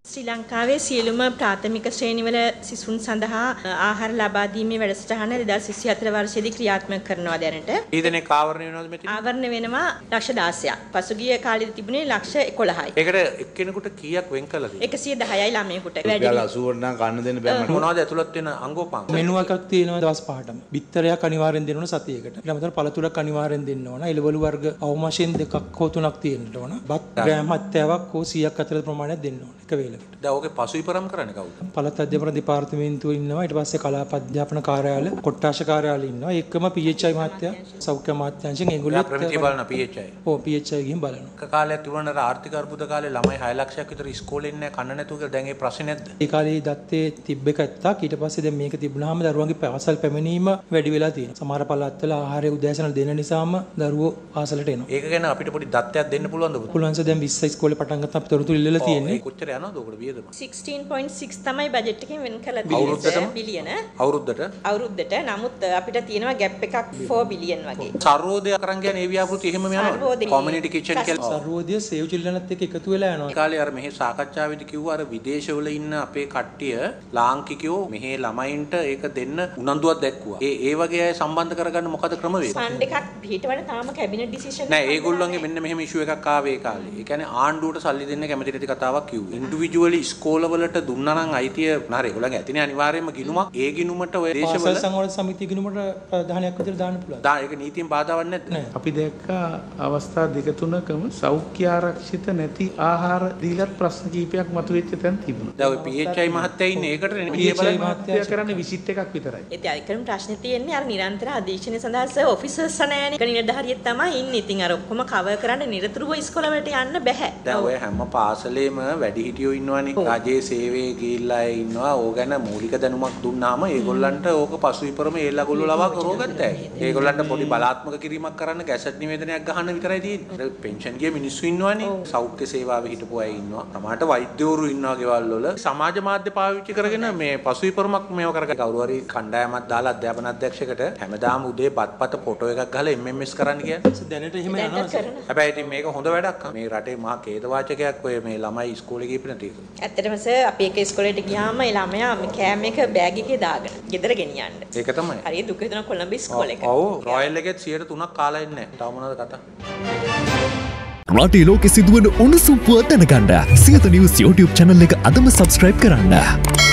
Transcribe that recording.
ශ්‍රී ලංකාවේ සියලුම ප්‍රාථමික ශ්‍රේණිවල සිසුන් සඳහා ආහාර ලබා දීමේ වැඩසටහන 2024 වර්ෂයේදී ක්‍රියාත්මක කරනවා දැනට. ඊදෙනෙක් ආවරණය වෙනවද මෙතන? ආවරණය වෙනවා ලක්ෂ 16ක්. පසුගිය කාලෙදි තිබුණේ ලක්ෂ 11යි. ඒකට එක්කෙනෙකුට කීයක් වෙන් කළාද? 110යි ළමයෙකුට. වැඩි 80 නම් කන්න දෙන්න බෑ මට. මොනවද ඇතුළත් වෙන අංගෝපාංග? මෙනු එකක් තියෙනවා දවස් 5ටම. බිත්තරයක් අනිවාර්යෙන් දෙන්න ඕන සතියකට. ඊට අමතරව පළතුරක් අනිවාර්යෙන් දෙන්න ඕන. එළවලු වර්ග අවම වශයෙන් 2ක් හෝ 3ක් තියෙන්න ඕන. බත් ග්‍රෑම් 70ක් හෝ 100ක් අතර ප්‍රමාණයක් දෙන්න ඕන එක වේලකට. දැන් ඕකේ පසුවිපරම් කරන්නේ කවුද? පළාත් අධ්‍යාපන දෙපාර්තමේන්තුව ඉන්නවා. ඊට පස්සේ කලාප අධ්‍යාපන කාර්යාලය, කොට්ටාශ කාර්යාලය ඉන්නවා. ඒකම PHI මහත්තයා, සෞඛ්‍ය අමාත්‍යාංශයෙන් ඒගොල්ලෝ ප්‍රමිතිය බලන PHI. ඔව් PHI ගිහින් බලනවා. එක කාලයක් තිබුණාට ආර්ථික අර්බුද කාලේ ළමයි 6 ලක්ෂයක් විතර ඉස්කෝලේ ඉන්නේ කන්න නැතුව කියලා දැන් ඒ ප්‍රශ්නේ නැද්ද? ඒ කාලේ දත්තේ තිබ්බ එක ඇත්තක්. ඊට පස්සේ දැන් මේක තිබුණාම දරුවන්ගේ පාසල් පැමිණීම වැඩි වෙලා තියෙනවා. සමහර පළාත්වල ආහාරය උදෑසන දෙන නිසාම දරුවෝ පාසලට එනවා. ඒක ගැන අපිට පොඩි දත්තයක් දෙන්න පුළුවන්ද? පුළුවන් සර් දැන් 20 ඉස්කෝලේ පටන් ගත්තා අපි තොරතුරු ඉල්ලලා තියෙන්නේ. ඒ කොච්චර යනවද ඔකට වියදම? 16.6 තමයි බජට් එකෙන් වෙන් කරලා තියෙන්නේ. බිලියන. අවුරුද්දට. නමුත් අපිට තියෙනවා ගැප් එකක් 4 බිලියන් වගේ. සර්වෝදය අරන් ගියන ඒ ව්‍යාපෘති එහෙමම යනවා. කොමියුනිටි කිචන් කියලා. සර්වෝදය සේව් චිල්ඩ්‍රන්ත් එක්ක එකතු වෙලා යනවා. ඒ කාලේ අර මෙහි සාකච්ඡාවේදී කිව්වා අර විදේශවල ඉන්න අපේ කට්ටිය ලාංකිකයෝ මෙහි ළමයින්ට ඒක දෙන්න උනන්දුවක් දැක්වුවා. ඒ වගේ අය සම්බන්ධ කරගන්න මොකද ක්‍රමවේද? ෆන්ඩ් එකක් පිටවන තාම කැබිනට් ඩිසිෂන් නෑ ඒගොල්ලන්ගේ මෙන්න මෙහෙම ඉෂුව එකක් ආවේ ඒ කාලේ. ඒ කියන්නේ ආණ්ඩුවට සල්ලි දෙන්න කැමති නැති කතාවක් කිව්වේ. ඉන්ඩිවිජුවලි ඉස්කෝලවලට දුන්නා නම් අයිතිය නේද ඒගොල්ලන්ගේ ඇතිනේ අනිවාර්යයෙන්ම ගිණුමක්. ඒ ගිණුමට ඔය දේශවල පාසල් සංවර්ධන සමිතිය ගිණුමට ප්‍රධානයක් විදිහට දාන්න පුළුවන්. ඒක නීතියෙන් බාධාවක් නැද්ද? අපි දැක්කා අවස්ථා දෙක තුනකම සෞඛ්‍ය ආරක්ෂිත නැති ආහාර දීලත් ප්‍රශ්න කීපයක් මතුවෙච්ච තැන් තිබුණා. දැන් ඔය PHI මහත්තයා ඉන්නේ ඒකට නේ PHI මහත්තයා කරන්නේ විසිට් එකක් විතරයි. ඒත් අයිකරම් ප්‍රශ්නේ තියෙන්නේ අර නිරන්තර අධීක්ෂණය සඳහා සර් ඔෆිසර්ස් නැහැනේ. ඒක නිලධාරියෙක් තමයි ඉන්නේ. ඉතින් අර ඔක්කොම කවර් කරන්න නිරතුරුව ඉස්කෝලවලට යන්න බෑ. දැන් ඔය හැම පාසලේම වැඩිහිටියෝ ඉන්නවනේ. රජයේ සේවයේ ගිහිල්ලා අය ඉන්නවා. ඕක ගැන මූලික දැනුමක් දුන්නාම ඒගොල්ලන්ට ඕක පසුවිපරම ඒලගොල්ලෝ ලවා කරවගත්තා. ඒගොල්ලන්ට පොඩි බලාත්මක කිරීමක් කරන්න ගැසට් නිවේදනයක් ගහන්න විතරයි තියෙන්නේ. පෙන්ෂන් ගිය මිනිස්සු ඉන්නවනේ. සෞඛ්‍ය සේවාවේ හිටපු අය ඉන්නවා. සමහරට වෛද්‍යවරු ඉන්නවා ගෙවල් වල. සමාජ මාධ්‍ය පාවිච්චි කරගෙන මේ පසුවිපරමක් මේව කරගෙන කවුරු හරි කණ්ඩායමක් දාලා අධ්‍යාපන අධ්‍යක්ෂකට හැමදාම උදේ බත්පත ෆොටෝ එකක් ගහලා MMS කරන්න කියන්නේ. දැනට එහෙම යනවා. හැබැයි ඉතින් මේක හොඳ වැඩක්. මේ රටේ මහා ඛේදවාචකයක් ඔය මේ ළමයි ඉස්කෝලේ ගිහින් තියෙක. ඇත්තටම සර් අපි එක ඉස්කෝලේට ගියාම ඒ ළමයා කෑම එක බෑග් එකේ දාගෙන ගෙදර ගෙනියන්න. ඒක තමයි. හරිය දුක හිතන කොළඹ ඉස්කෝලේ එක. ඔව් රොයල් එකේ 3% කාලා ඉන්නේ නැහැ. තව මොනවද කතා? රටේ ලෝකෙ සිදුවන උණුසුම් පුවත් දැනගන්න සියත නිවුස් YouTube channel එක අදම subscribe කරන්න.